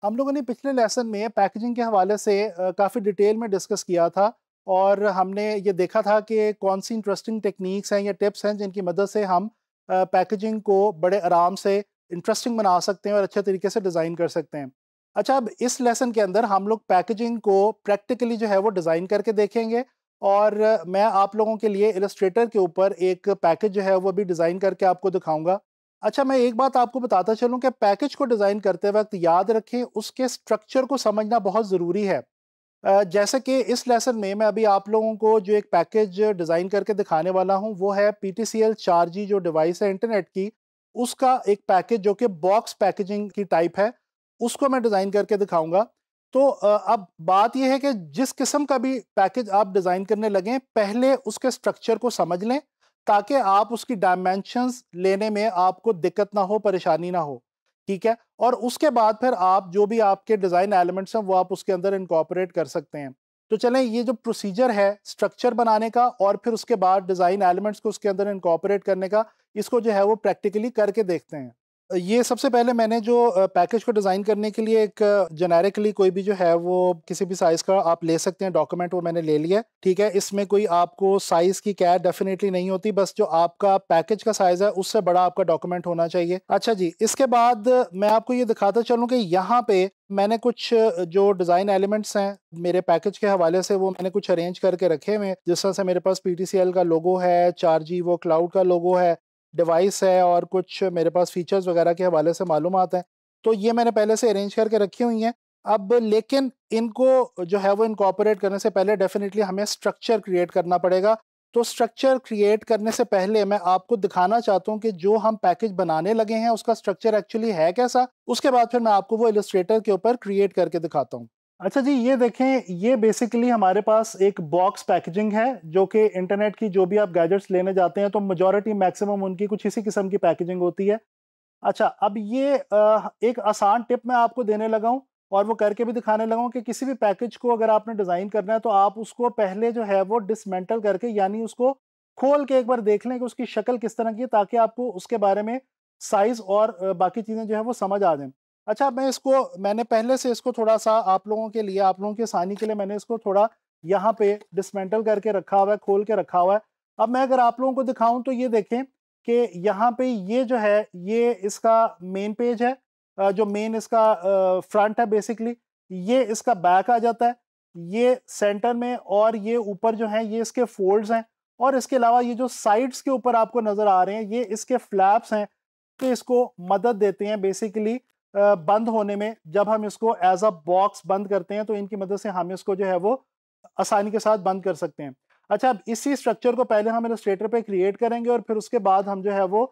हम लोगों ने पिछले लेसन में पैकेजिंग के हवाले से काफ़ी डिटेल में डिस्कस किया था और हमने ये देखा था कि कौन सी इंटरेस्टिंग टेक्निक्स हैं या टिप्स हैं जिनकी मदद से हम पैकेजिंग को बड़े आराम से इंटरेस्टिंग बना सकते हैं और अच्छे तरीके से डिज़ाइन कर सकते हैं। अच्छा, अब इस लेसन के अंदर हम लोग पैकेजिंग को प्रैक्टिकली जो है वो डिज़ाइन करके देखेंगे और मैं आप लोगों के लिए इलस्ट्रेटर के ऊपर एक पैकेज जो है वो भी डिज़ाइन करके आपको दिखाऊंगा। अच्छा, मैं एक बात आपको बताता चलूं कि पैकेज को डिज़ाइन करते वक्त याद रखें उसके स्ट्रक्चर को समझना बहुत ज़रूरी है। जैसे कि इस लेसन में मैं अभी आप लोगों को जो एक पैकेज डिज़ाइन करके दिखाने वाला हूं वो है PTCL 4G जो डिवाइस है इंटरनेट की, उसका एक पैकेज जो कि बॉक्स पैकेजिंग की टाइप है, उसको मैं डिज़ाइन करके दिखाऊंगा। तो अब बात यह है कि जिस किस्म का भी पैकेज आप डिज़ाइन करने लगें पहले उसके स्ट्रक्चर को समझ लें ताकि आप उसकी डायमेंशंस लेने में आपको दिक्कत ना हो, परेशानी ना हो। ठीक है, और उसके बाद फिर आप जो भी आपके डिज़ाइन एलिमेंट्स हैं वो आप उसके अंदर इनकॉर्पोरेट कर सकते हैं। तो चलें, ये जो प्रोसीजर है स्ट्रक्चर बनाने का और फिर उसके बाद डिज़ाइन एलिमेंट्स को उसके अंदर इनकॉर्पोरेट करने का, इसको जो है वो प्रैक्टिकली करके देखते हैं। ये सबसे पहले मैंने जो पैकेज को डिज़ाइन करने के लिए एक जेनेरिकली कोई भी जो है वो किसी भी साइज़ का आप ले सकते हैं डॉक्यूमेंट, वो मैंने ले लिया है। ठीक है, इसमें कोई आपको साइज़ की कैद डेफिनेटली नहीं होती, बस जो आपका पैकेज का साइज़ है उससे बड़ा आपका डॉक्यूमेंट होना चाहिए। अच्छा जी, इसके बाद मैं आपको ये दिखाता चलूँ कि यहाँ पे मैंने कुछ जो डिज़ाइन एलिमेंट्स हैं मेरे पैकेज के हवाले से वो मैंने कुछ अरेंज करके रखे हुए हैं। जिस तरह से मेरे पास PTCL का लोगो है, 4G वो क्लाउड का लोगो है, डिवाइस है और कुछ मेरे पास फीचर्स वगैरह के हवाले से मालूमात हैं। तो ये मैंने पहले से अरेंज करके रखी हुई हैं। अब लेकिन इनको जो है वो इनकॉर्पोरेट करने से पहले डेफिनेटली हमें स्ट्रक्चर क्रिएट करना पड़ेगा। तो स्ट्रक्चर क्रिएट करने से पहले मैं आपको दिखाना चाहता हूँ कि जो हम पैकेज बनाने लगे हैं उसका स्ट्रक्चर एक्चुअली है कैसा। उसके बाद फिर मैं आपको वो इलस्ट्रेटर के ऊपर क्रिएट करके दिखाता हूँ। अच्छा जी, ये देखें, ये बेसिकली हमारे पास एक बॉक्स पैकेजिंग है जो कि इंटरनेट की जो भी आप गैजेट्स लेने जाते हैं तो मेजॉरिटी मैक्सिमम उनकी कुछ इसी किस्म की पैकेजिंग होती है। अच्छा, अब ये एक आसान टिप मैं आपको देने लगा हूँ और वो करके भी दिखाने लगा हूँ कि किसी भी पैकेज को अगर आपने डिज़ाइन करना है तो आप उसको पहले जो है वो डिसमेंटल करके यानी उसको खोल के एक बार देख लें कि उसकी शक्ल किस तरह की है ताकि आपको उसके बारे में साइज़ और बाकी चीज़ें जो है वो समझ आ जाएँ। अच्छा, मैंने पहले से इसको थोड़ा-सा आप लोगों के लिए, आप लोगों की आसानी के लिए मैंने इसको थोड़ा यहाँ पे डिसमेंटल करके रखा हुआ है, खोल के रखा हुआ है। अब मैं अगर आप लोगों को दिखाऊँ तो ये देखें कि यहाँ पे ये जो है ये इसका मेन पेज है, जो मेन इसका फ्रंट है बेसिकली, ये इसका बैक आ जाता है, ये सेंटर में और ये ऊपर जो है ये इसके फोल्ड्स हैं और इसके अलावा ये जो साइड्स के ऊपर आपको नज़र आ रहे हैं ये इसके फ्लैप्स हैं कि इसको मदद देते हैं बेसिकली बंद होने में। जब हम इसको एज अ बॉक्स बंद करते हैं तो इनकी मदद से हम इसको जो है वो आसानी के साथ बंद कर सकते हैं। अच्छा, अब इसी स्ट्रक्चर को पहले हम इलस्ट्रेटर पे क्रिएट करेंगे और फिर उसके बाद हम जो है वो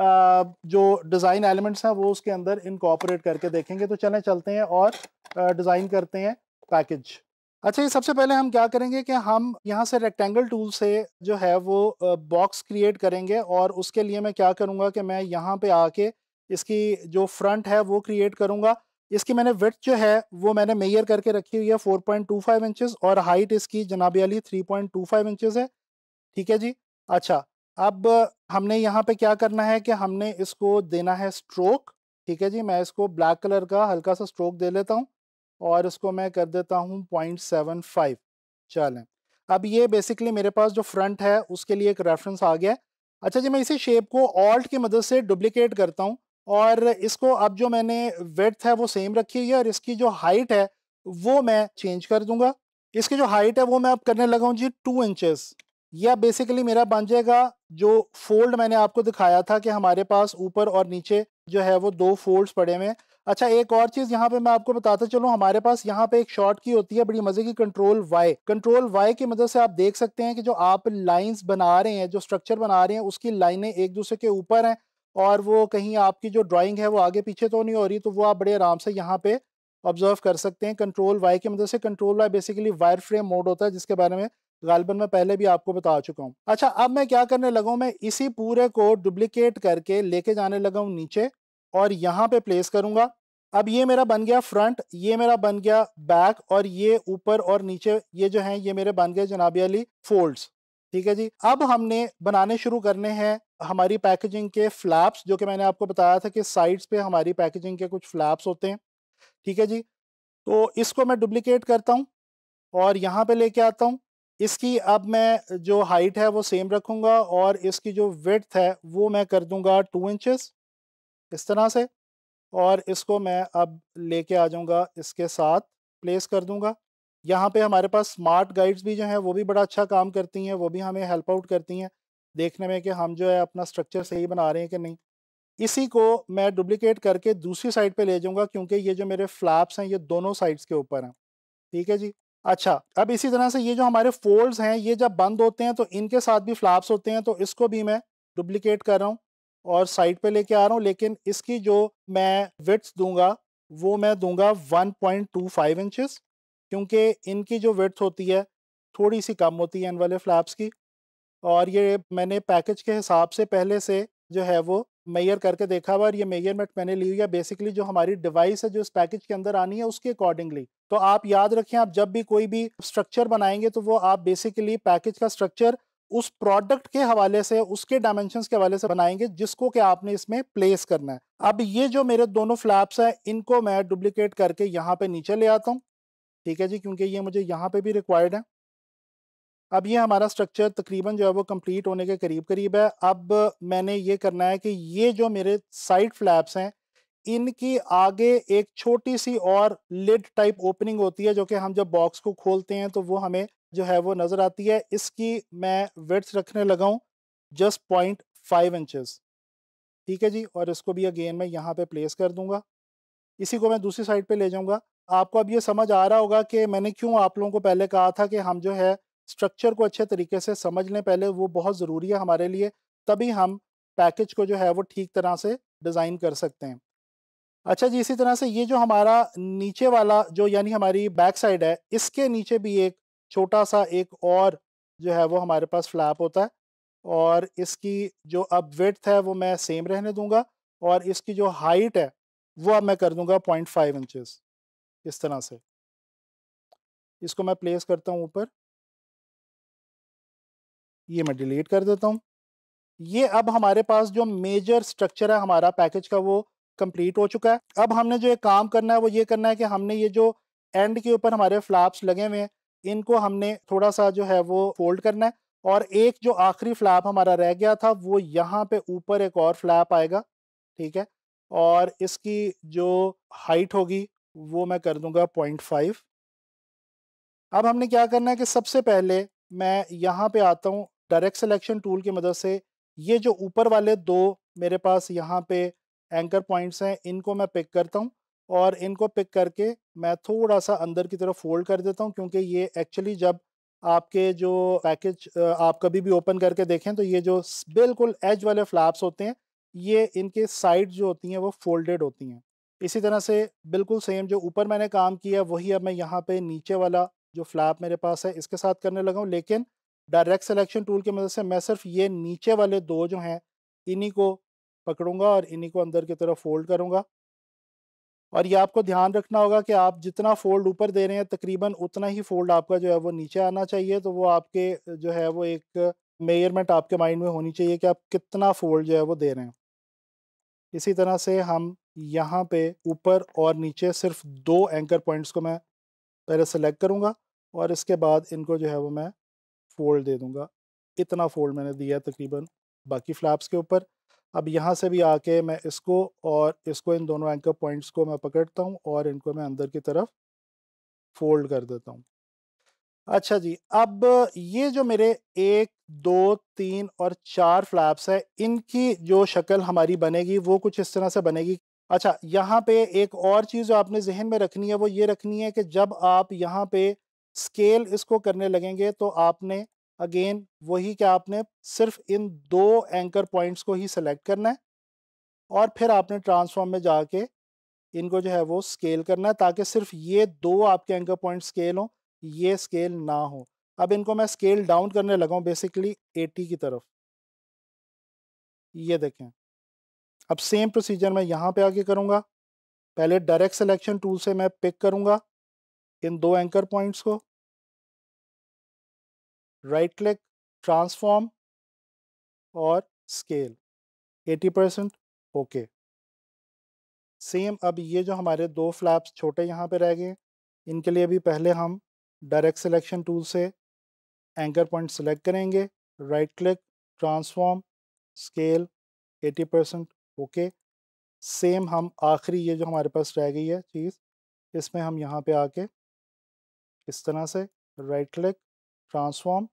जो डिज़ाइन एलिमेंट्स हैं वो उसके अंदर इनकॉर्पोरेट करके देखेंगे। तो चलते हैं और डिज़ाइन करते हैं पैकेज। अच्छा, ये सबसे पहले हम क्या करेंगे कि हम यहाँ से रेक्टेंगल टूल से जो है वो बॉक्स क्रिएट करेंगे और उसके लिए मैं क्या करूँगा कि मैं यहाँ पे आके इसकी जो फ्रंट है वो क्रिएट करूँगा। इसकी मैंने विड्थ जो है वो मैंने मेजर करके रखी हुई है 4.25 इंचेस और हाइट इसकी जनाबी वाली 3.25 इंचेस है। ठीक है जी। अच्छा, अब हमने यहाँ पे क्या करना है कि हमने इसको देना है स्ट्रोक। ठीक है जी, मैं इसको ब्लैक कलर का हल्का सा स्ट्रोक दे लेता हूँ और इसको मैं कर देता हूँ 0.75। चलें, अब ये बेसिकली मेरे पास जो फ्रंट है उसके लिए एक रेफरेंस आ गया है। अच्छा जी, मैं इसी शेप को ऑल्ट की मदद से डुप्लीकेट करता हूँ और इसको अब जो मैंने विड्थ है वो सेम रखी हुई है और इसकी जो हाइट है वो मैं चेंज कर दूंगा। इसकी जो हाइट है वो मैं अब करने लगा हूँ जी 2 इंचेस। यह बेसिकली मेरा बन जाएगा जो फोल्ड मैंने आपको दिखाया था कि हमारे पास ऊपर और नीचे जो है वो 2 फोल्ड्स पड़े हुए हैं। अच्छा, एक और चीज़ यहाँ पे मैं आपको बताता चलूँ, हमारे पास यहाँ पे एक शॉर्ट की होती है बड़ी मज़े की, कंट्रोल वाई की मदद से आप देख सकते हैं कि जो आप लाइंस बना रहे हैं, जो स्ट्रक्चर बना रहे हैं उसकी लाइनें एक दूसरे के ऊपर हैं और वो कहीं आपकी जो ड्राइंग है वो आगे पीछे तो नहीं हो रही, तो वो आप बड़े आराम से यहाँ पे ऑब्जर्व कर सकते हैं कंट्रोल वाई की मदद से। Control Y basically wire frame mode होता है जिसके बारे में गालिबन मैं पहले भी आपको बता चुका हूँ। अच्छा, अब मैं क्या करने लगा हूँ, मैं इसी पूरे को डुप्लीकेट करके लेके जाने लगा हूँ नीचे और यहाँ पे प्लेस करूंगा। अब ये मेरा बन गया फ्रंट, ये मेरा बन गया बैक और ये ऊपर और नीचे ये जो हैं ये मेरे बन गए जनाबी वाली फोल्ड्स। ठीक है जी, अब हमने बनाने शुरू करने हैं हमारी पैकेजिंग के फ्लैप्स, जो कि मैंने आपको बताया था कि साइड्स पे हमारी पैकेजिंग के कुछ फ्लैप्स होते हैं। ठीक है जी। तो इसको मैं डुप्लीकेट करता हूँ और यहाँ पे लेके आता हूँ। इसकी अब मैं जो हाइट है वो सेम रखूँगा और इसकी जो विड्थ है वो मैं कर दूँगा 2 इंचेस इस तरह से। और इसको मैं अब लेके आ जाऊँगा, इसके साथ प्लेस कर दूँगा। यहाँ पे हमारे पास स्मार्ट गाइड्स भी जो हैं वो भी बड़ा अच्छा काम करती हैं, वो भी हमें हेल्प आउट करती हैं देखने में कि हम जो है अपना स्ट्रक्चर सही बना रहे हैं कि नहीं। इसी को मैं डुप्लीकेट करके दूसरी साइड पे ले जाऊँगा, क्योंकि ये जो मेरे फ्लैप्स हैं ये दोनों साइड्स के ऊपर हैं। ठीक है जी। अच्छा, अब इसी तरह से ये जो हमारे फोल्ड्स हैं ये जब बंद होते हैं तो इनके साथ भी फ्लैप्स होते हैं, तो इसको भी मैं डुप्लीकेट कर रहा हूँ और साइड पे लेके आ रहा हूँ। लेकिन इसकी जो मैं विड्थ दूंगा वो मैं दूंगा 1.25 इंचेस, क्योंकि इनकी जो विड्थ होती है थोड़ी सी कम होती है इन वाले फ्लैप्स की। और ये मैंने पैकेज के हिसाब से पहले से जो है वो मेजर करके देखा हुआ, और ये मेजरमेंट मैंने ली हुई है बेसिकली जो हमारी डिवाइस है जो इस पैकेज के अंदर आनी है उसके अकॉर्डिंगली। तो आप याद रखें, आप जब भी कोई भी स्ट्रक्चर बनाएंगे तो वो आप बेसिकली पैकेज का स्ट्रक्चर उस प्रोडक्ट के हवाले से, उसके डायमेंशंस के हवाले से बनाएंगे जिसको कि आपने इसमें प्लेस करना है। अब ये जो मेरे दोनों फ्लैप्स हैं इनको मैं डुप्लीकेट करके यहाँ पे नीचे ले आता हूँ। ठीक है जी, क्योंकि ये मुझे यहाँ पे भी रिक्वायर्ड है। अब ये हमारा स्ट्रक्चर तकरीबन जो है वो कंप्लीट होने के करीब करीब है। अब मैंने ये करना है कि ये जो मेरे साइड फ्लैप्स हैं इनकी आगे एक छोटी सी और लिड टाइप ओपनिंग होती है, जो कि हम जब बॉक्स को खोलते हैं तो वो हमें जो है वो नज़र आती है। इसकी मैं विड्थ रखने लगा हूँ जस्ट 0.5 इंचेस। ठीक है जी, और इसको भी अगेन मैं यहाँ पे प्लेस कर दूंगा। इसी को मैं दूसरी साइड पे ले जाऊंगा। आपको अब ये समझ आ रहा होगा कि मैंने क्यों आप लोगों को पहले कहा था कि हम जो है स्ट्रक्चर को अच्छे तरीके से समझ लें पहले, वो बहुत ज़रूरी है हमारे लिए, तभी हम पैकेज को जो है वो ठीक तरह से डिज़ाइन कर सकते हैं। अच्छा जी, इसी तरह से ये जो हमारा नीचे वाला जो यानी हमारी बैक साइड है, इसके नीचे भी एक छोटा सा एक और जो है वो हमारे पास फ्लैप होता है, और इसकी जो अब विड्थ है वो मैं सेम रहने दूंगा, और इसकी जो हाइट है वो अब मैं कर दूंगा 0.5 इंचेस इस तरह से। इसको मैं प्लेस करता हूँ ऊपर, ये मैं डिलीट कर देता हूँ। ये अब हमारे पास जो मेजर स्ट्रक्चर है हमारा पैकेज का वो कंप्लीट हो चुका है। अब हमने जो एक काम करना है वो ये करना है कि हमने ये जो एंड के ऊपर हमारे फ्लैप्स लगे हुए हैं इनको हमने थोड़ा सा जो है वो फोल्ड करना है, और एक जो आखिरी फ्लैप हमारा रह गया था वो यहाँ पे ऊपर एक और फ्लैप आएगा। ठीक है, और इसकी जो हाइट होगी वो मैं कर दूंगा 0.5। अब हमने क्या करना है कि सबसे पहले मैं यहाँ पे आता हूँ डायरेक्ट सिलेक्शन टूल की मदद से। ये जो ऊपर वाले दो मेरे पास यहाँ पे एंकर पॉइंट्स हैं इनको मैं पिक करता हूँ, और इनको पिक करके मैं थोड़ा सा अंदर की तरफ फोल्ड कर देता हूँ, क्योंकि ये एक्चुअली जब आपके जो पैकेज आप कभी भी ओपन करके देखें तो ये जो बिल्कुल एज वाले फ्लैप्स होते हैं ये इनके साइड जो होती हैं वो फोल्डेड होती हैं। इसी तरह से बिल्कुल सेम जो ऊपर मैंने काम किया वही अब मैं यहाँ पे नीचे वाला जो फ्लैप मेरे पास है इसके साथ करने लगा हूँ, लेकिन डायरेक्ट सिलेक्शन टूल की मदद से मैं सिर्फ ये नीचे वाले दो जो हैं इन्हीं को पकड़ूंगा और इन्हीं को अंदर की तरफ फोल्ड करूंगा। और ये आपको ध्यान रखना होगा कि आप जितना फोल्ड ऊपर दे रहे हैं तकरीबन उतना ही फोल्ड आपका जो है वो नीचे आना चाहिए। तो वो आपके जो है वो एक मेजरमेंट आपके माइंड में होनी चाहिए कि आप कितना फोल्ड जो है वो दे रहे हैं। इसी तरह से हम यहाँ पे ऊपर और नीचे सिर्फ दो एंकर पॉइंट्स को मैं पहले सेलेक्ट करूँगा, और इसके बाद इनको जो है वो मैं फ़ोल्ड दे दूँगा। इतना फ़ोल्ड मैंने दिया तकरीबन बाकी फ्लैप्स के ऊपर। अब यहाँ से भी आके मैं इसको और इसको इन दोनों एंकर पॉइंट्स को मैं पकड़ता हूँ और इनको मैं अंदर की तरफ फ़ोल्ड कर देता हूँ। अच्छा जी, अब ये जो मेरे 1, 2, 3 और 4 फ्लैप्स हैं, इनकी जो शक्ल हमारी बनेगी वो कुछ इस तरह से बनेगी। अच्छा, यहाँ पे एक और चीज़ जो आपने ज़हन में रखनी है वो ये रखनी है कि जब आप यहाँ पे स्केल इसको करने लगेंगे तो आपने अगेन वही कि आपने सिर्फ इन 2 एंकर पॉइंट्स को ही सेलेक्ट करना है, और फिर आपने ट्रांसफॉर्म में जाके इनको जो है वो स्केल करना है ताकि सिर्फ ये 2 आपके एंकर पॉइंट स्केल हों, ये स्केल ना हो। अब इनको मैं स्केल डाउन करने लगा हूँ बेसिकली 80 की तरफ। ये देखें, अब सेम प्रोसीजर मैं यहाँ पे आके करूँगा। पहले डायरेक्ट सिलेक्शन टूल से मैं पिक करूँगा इन 2 एंकर पॉइंट्स को, राइट क्लिक, ट्रांसफॉर्म और स्केल 80%। ओके। सेम अब ये जो हमारे 2 फ्लैप्स छोटे यहाँ पे रह गए हैं, इनके लिए भी पहले हम डायरेक्ट सिलेक्शन टूल से एंकर पॉइंट सेलेक्ट करेंगे, right click, transform, scale 80%, okay. Same हम आखिरी ये जो हमारे पास रह गई है चीज़, इसमें हम यहाँ पे आके इस तरह से राइट क्लिक, ट्रांसफॉर्म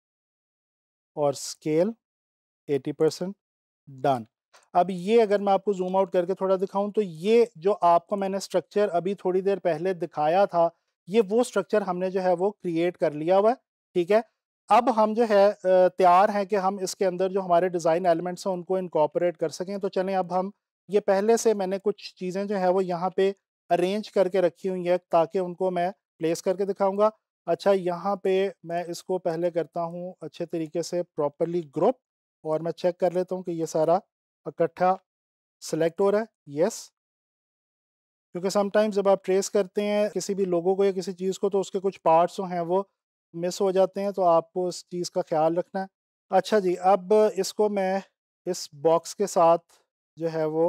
और स्केल 80%, डन। अब ये अगर मैं आपको जूम आउट करके थोड़ा दिखाऊं तो ये जो आपको मैंने स्ट्रक्चर अभी थोड़ी देर पहले दिखाया था, ये वो स्ट्रक्चर हमने जो है वो क्रिएट कर लिया हुआ है, ठीक है। अब हम जो है तैयार हैं कि हम इसके अंदर जो हमारे डिज़ाइन एलिमेंट्स हैं उनको इनकॉर्पोरेट कर सकें। तो चलें अब हम ये पहले से मैंने कुछ चीज़ें जो है वो यहाँ पे अरेंज करके रखी हुई है ताकि उनको मैं प्लेस करके दिखाऊंगा। अच्छा, यहाँ पे मैं इसको पहले करता हूँ अच्छे तरीके से प्रॉपरली ग्रुप, और मैं चेक कर लेता हूँ कि ये सारा इकट्ठा सेलेक्ट हो रहा है, यस। क्योंकि समटाइम्स जब आप ट्रेस करते हैं किसी भी लोगो को या किसी चीज़ को, तो उसके कुछ पार्ट्स जो हैं वो मिस हो जाते हैं, तो आपको उस चीज़ का ख्याल रखना है। अच्छा जी, अब इसको मैं इस बॉक्स के साथ जो है वो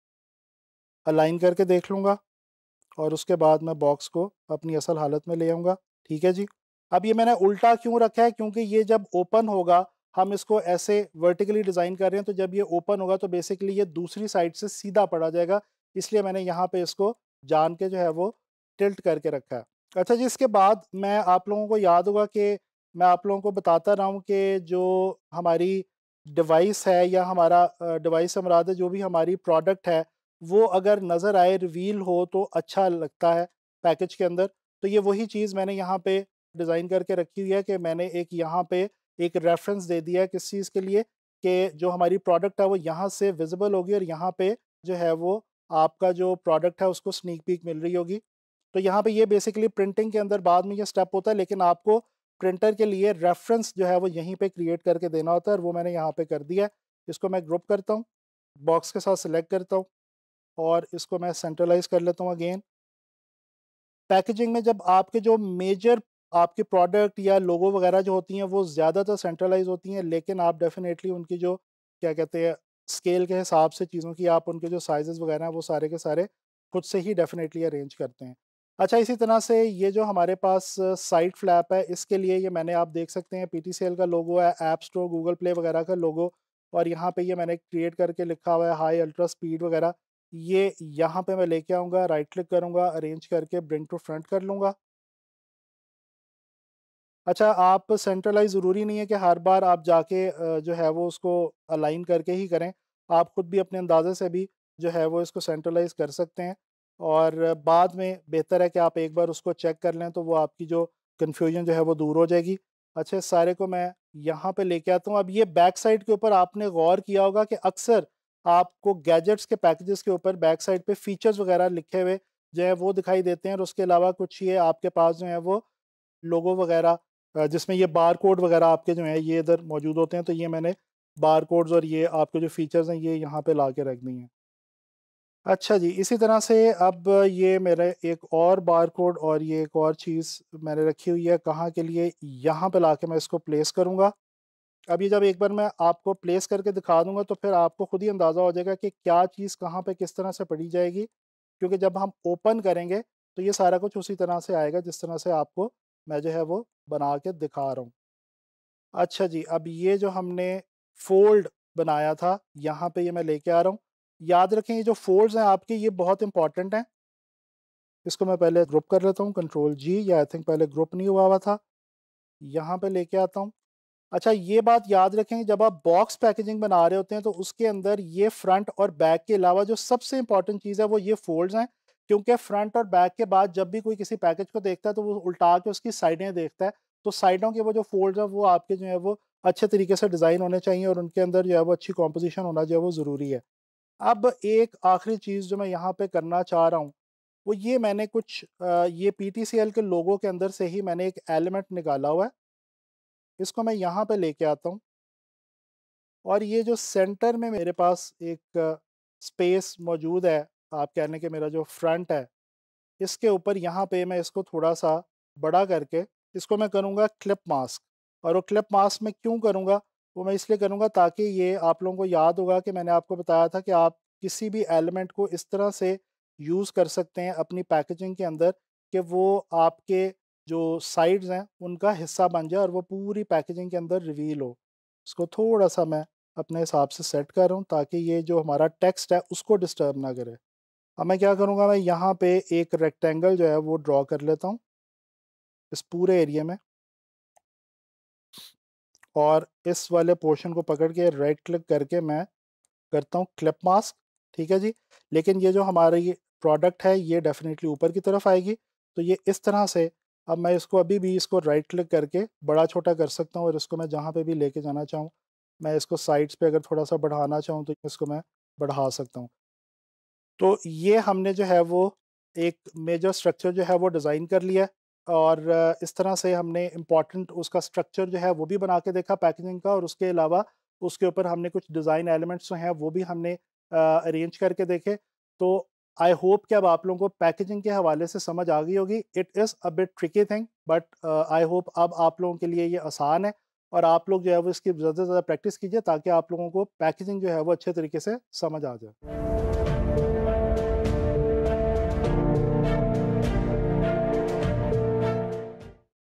अलाइन करके देख लूँगा, और उसके बाद मैं बॉक्स को अपनी असल हालत में ले आऊँगा, ठीक है जी। अब ये मैंने उल्टा क्यों रखा है, क्योंकि ये जब ओपन होगा, हम इसको ऐसे वर्टिकली डिज़ाइन कर रहे हैं, तो जब ये ओपन होगा तो बेसिकली ये दूसरी साइड से सीधा पड़ा जाएगा, इसलिए मैंने यहाँ पे इसको जान के जो है वो टिल्ट करके रखा है। अच्छा जी, इसके बाद मैं आप लोगों को याद होगा कि मैं आप लोगों को बताता रहा हूँ कि जो हमारी डिवाइस है या हमारा डिवाइस से मुराद है जो भी हमारी प्रोडक्ट है, वो अगर नज़र आए, रिवील हो तो अच्छा लगता है पैकेज के अंदर। तो ये वही चीज़ मैंने यहाँ पे डिज़ाइन करके रखी हुई है कि मैंने एक यहाँ पे एक रेफ़रेंस दे दिया है किस चीज़ के लिए, कि जो हमारी प्रोडक्ट है वो यहाँ से विज़िबल होगी और यहाँ पे जो है वो आपका जो प्रोडक्ट है उसको स्नीक पीक मिल रही होगी। तो यहाँ पे ये बेसिकली प्रिंटिंग के अंदर बाद में ये स्टेप होता है, लेकिन आपको प्रिंटर के लिए रेफ़रेंस जो है वो यहीं पे क्रिएट करके देना होता है, और वो मैंने यहाँ पे कर दिया है। इसको मैं ग्रुप करता हूँ, बॉक्स के साथ सिलेक्ट करता हूँ, और इसको मैं सेंट्रलाइज़ कर लेता हूँ अगेन। पैकेजिंग में जब आपके जो मेजर आपके प्रोडक्ट या लोगो वगैरह जो होती हैं वो ज़्यादातर सेंट्रलाइज़ होती हैं, लेकिन आप डेफ़िनेटली उनकी जो क्या कहते हैं स्केल के हिसाब से चीज़ों की आप उनके जो साइज़ेस वगैरह हैं वो सारे के सारे खुद से ही डेफ़िनेटली अरेंज करते हैं। अच्छा, इसी तरह से ये जो हमारे पास साइड फ्लैप है, इसके लिए ये मैंने आप देख सकते हैं पीटीसीएल का लोगो है, ऐप स्टोर, गूगल प्ले वगैरह का लोगो, और यहाँ पे ये मैंने क्रिएट करके लिखा हुआ है हाई अल्ट्रा स्पीड वगैरह। ये यहाँ पे मैं लेके आऊँगा, राइट क्लिक करूँगा, अरेंज करके ब्रिंग टू फ्रंट कर लूँगा। अच्छा, आप सेंट्रलाइज़ ज़रूरी नहीं है कि हर बार आप जाके जो है वो उसको अलाइन करके ही करें। आप खुद भी अपने अंदाज़े से भी जो है वो इसको सेंट्रलाइज़ कर सकते हैं, और बाद में बेहतर है कि आप एक बार उसको चेक कर लें, तो वो आपकी जो कन्फ्यूजन जो है वो दूर हो जाएगी। अच्छा, इस सारे को मैं यहाँ पे लेके आता हूँ। अब ये बैक साइड के ऊपर आपने गौर किया होगा कि अक्सर आपको गैजेट्स के पैकेजेस के ऊपर बैक साइड पे फ़ीचर्स वगैरह लिखे हुए जो है वो दिखाई देते हैं, और उसके अलावा कुछ ये आपके पास जो है वो लोगो वगैरह जिसमें ये बारकोड वगैरह आपके जो हैं ये इधर मौजूद होते हैं, तो ये मैंने बारकोड्स और ये आपके जो फीचर्स हैं ये यहाँ पे ला के रख दी हैं। अच्छा जी, इसी तरह से अब ये मेरा एक और बारकोड और ये एक और चीज़ मैंने रखी हुई है, कहाँ के लिए, यहाँ पे ला के मैं इसको प्लेस करूँगा। अब ये जब एक बार मैं आपको प्लेस करके दिखा दूँगा तो फिर आपको खुद ही अंदाज़ा हो जाएगा कि क्या चीज़ कहाँ पे किस तरह से पड़ी जाएगी, क्योंकि जब हम ओपन करेंगे तो ये सारा कुछ उसी तरह से आएगा जिस तरह से आपको मैं जो है वो बना के दिखा रहा हूँ। अच्छा जी, अब ये जो हमने फ़ोल्ड बनाया था, यहाँ पे ये मैं लेके आ रहा हूँ। याद रखें ये जो फ़ोल्ड्स हैं आपके ये बहुत इंपॉर्टेंट हैं। इसको मैं पहले ग्रुप कर लेता हूँ, कंट्रोल जी, या आई थिंक पहले ग्रुप नहीं हुआ था। यहाँ पे लेके आता हूँ। अच्छा, ये बात याद रखें, जब आप बॉक्स पैकेजिंग बना रहे होते हैं तो उसके अंदर ये फ्रंट और बैक के अलावा जो सबसे इंपॉर्टेंट चीज़ है वो ये फोल्ड्स हैं, क्योंकि फ्रंट और बैक के बाद जब भी कोई किसी पैकेज को देखता है तो वो उल्टा के उसकी साइडें देखता है, तो साइडों के वो जो फोल्ड्स हैं वो आपके जो है वो अच्छे तरीके से डिज़ाइन होने चाहिए, और उनके अंदर जो है वो अच्छी कॉम्पोजिशन होना जो है वो ज़रूरी है। अब एक आखिरी चीज़ जो मैं यहाँ पे करना चाह रहा हूँ, वो ये मैंने कुछ ये पीटीसीएल के लोगों के अंदर से ही मैंने एक एलिमेंट निकाला हुआ है। इसको मैं यहाँ पे लेके आता हूँ, और ये जो सेंटर में मेरे पास एक स्पेस मौजूद है, आप कह लें कि मेरा जो फ्रंट है, इसके ऊपर यहाँ पे मैं इसको थोड़ा-सा बड़ा करके इसको मैं करूँगा क्लिप मास्क। और वो क्लिप मास्क मैं क्यों करूँगा? वो मैं इसलिए करूँगा ताकि ये आप लोगों को याद होगा कि मैंने आपको बताया था कि आप किसी भी एलिमेंट को इस तरह से यूज़ कर सकते हैं अपनी पैकेजिंग के अंदर कि वो आपके जो साइड्स हैं उनका हिस्सा बन जाए और वो पूरी पैकेजिंग के अंदर रिवील हो। इसको थोड़ा-सा मैं अपने हिसाब से सेट कर रहा हूँ ताकि ये जो हमारा टेक्स्ट है उसको डिस्टर्ब ना करे। अब मैं क्या करूँगा, मैं यहाँ पे एक रेक्टेंगल जो है वो ड्रॉ कर लेता हूँ इस पूरे एरिया में, और इस वाले पोर्शन को पकड़ के राइट क्लिक करके मैं करता हूँ क्लिप मास्क। ठीक है जी। लेकिन ये जो हमारा ये प्रोडक्ट है ये डेफिनेटली ऊपर की तरफ आएगी, तो ये इस तरह से। अब मैं इसको अभी भी इसको राइट क्लिक करके बड़ा छोटा कर सकता हूँ और इसको मैं जहाँ पे भी लेके जाना चाहूँ, मैं इसको साइड्स पे अगर थोड़ा सा बढ़ाना चाहूँ तो इसको मैं बढ़ा सकता हूँ। तो ये हमने जो है वो एक मेजर स्ट्रक्चर जो है वो डिज़ाइन कर लिया है, और इस तरह से हमने इम्पॉर्टेंट उसका स्ट्रक्चर जो है वो भी बना के देखा पैकेजिंग का, और उसके अलावा उसके ऊपर हमने कुछ डिज़ाइन एलिमेंट्स जो हैं वो भी हमने अरेंज करके देखे। तो आई होप कि अब आप लोगों को पैकेजिंग के हवाले से समझ आ गई होगी। It is a bit tricky thing, but I hope अब आप लोगों के लिए ये आसान है, और आप लोग जो है वो इसकी ज़्यादा से ज़्यादा प्रैक्टिस कीजिए ताकि आप लोगों को पैकेजिंग जो है वो अच्छे तरीके से समझ आ जाए।